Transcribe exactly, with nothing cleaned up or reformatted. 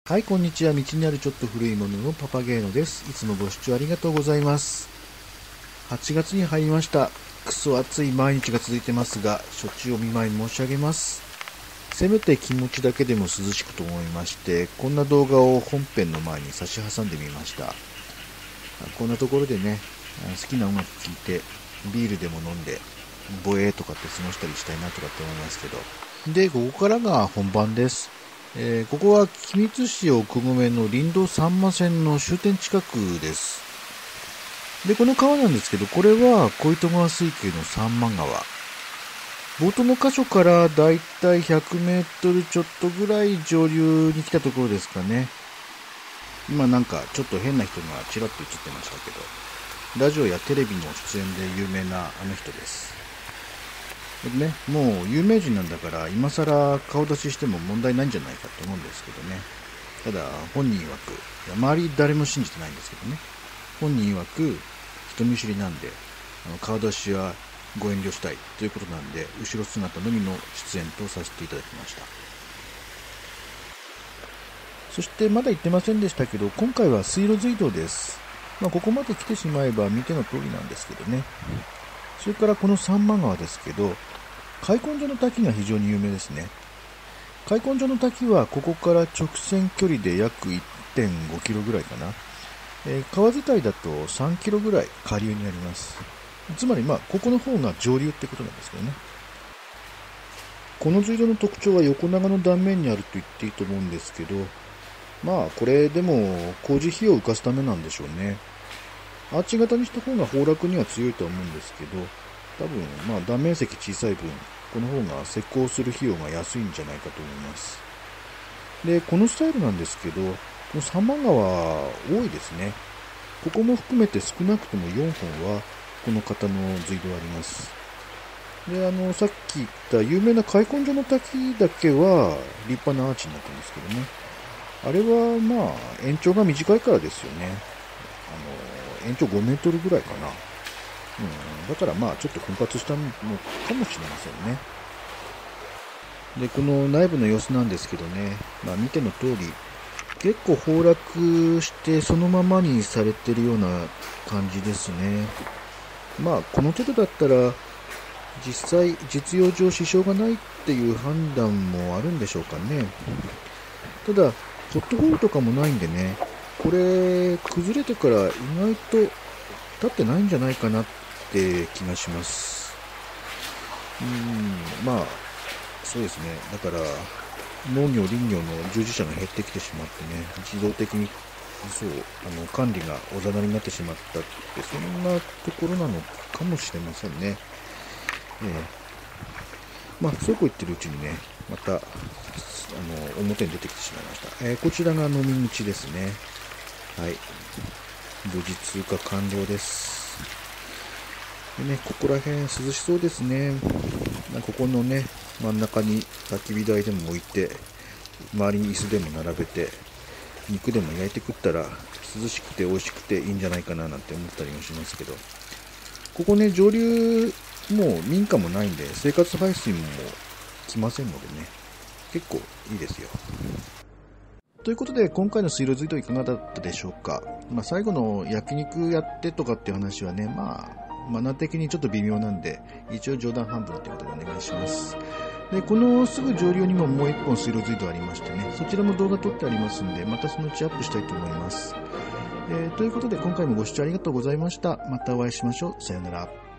はい、こんにちは。道にあるちょっと古いもののパパゲーノです。いつもご視聴ありがとうございます。はちがつに入りました。クソ暑い毎日が続いてますが、処置を見舞い申し上げます。せめて気持ちだけでも涼しくと思いまして、こんな動画を本編の前に差し挟んでみました。こんなところでね、好きな音楽聴いて、ビールでも飲んで、ボエーとかって過ごしたりしたいなとかって思いますけど。で、ここからが本番です。えー、ここは君津市奥込の林道さんま線の終点近くです。で、この川なんですけど、これは小糸川水系の三万川。冒頭の箇所からだいたいひゃくメートルちょっとぐらい上流に来たところですかね。今なんかちょっと変な人がちらっと映ってましたけど、ラジオやテレビの出演で有名なあの人です。でね、もう有名人なんだから今更顔出ししても問題ないんじゃないかと思うんですけどね。ただ本人曰く、いや周り誰も信じてないんですけどね、本人曰く人見知りなんで、あの顔出しはご遠慮したいということなんで、後ろ姿のみの出演とさせていただきました。そしてまだ言ってませんでしたけど、今回は水路隧道です。まあ、ここまで来てしまえば見ての通りなんですけどね。それからこの三万川ですけど、開墾所の滝が非常に有名ですね。開墾所の滝はここから直線距離で約 いってんごキロぐらいかな。えー、川伝いだとさんキロぐらい下流になります。つまりまあここの方が上流ってことなんですけどね。この水路の特徴は横長の断面にあると言っていいと思うんですけど、まあこれでも工事費用を浮かすためなんでしょうね。アーチ型にした方が崩落には強いとは思うんですけど、多分まあ断面積小さい分、この方が施工する費用が安いんじゃないかと思います。で、このスタイルなんですけど、この三万川多いですね。ここも含めて少なくともよんほんはこの方の水道あります。で、あのさっき言った有名な開墾所の滝だけは立派なアーチになってますけどね。あれはまあ延長が短いからですよね。あの延長ごメートルぐらいかな。うん、だからまあちょっと奮発したのかもしれませんね。で、この内部の様子なんですけどね、まあ見ての通り、結構崩落してそのままにされてるような感じですね。まあこの程度だったら、実際実用上支障がないっていう判断もあるんでしょうかね。ただ、ポットホールとかもないんでね、これ崩れてから意外と立ってないんじゃないかなって気がします。うーん、まあそうですね。だから農業林業の従事者が減ってきてしまってね、自動的にそうあの管理がおざなりになってしまったって、そんなところなのかもしれませんね。えー、まあそうこう言ってるうちにね、またあの表に出てきてしまいました。えー、こちらが飲み口ですね。はい、無事通過完了です。でね、ここら辺涼しそうですね。ここのね、真ん中に焚き火台でも置いて、周りに椅子でも並べて、肉でも焼いて食ったら涼しくて美味しくていいんじゃないかななんて思ったりもしますけど、ここね、上流もう民家もないんで生活排水も来ませんのでね、結構いいですよ。ということで、今回の水路隧道いかがだったでしょうか。まあ、最後の焼肉やってとかっていう話はね、まあマナー的にちょっと微妙なんで、一応冗談半分ということでお願いします。で、このすぐ上流にももう一本水路隧道ありましてね、そちらも動画撮ってありますんで、またそのうちアップしたいと思います。えー、ということで今回もご視聴ありがとうございました。またお会いしましょう。さよなら。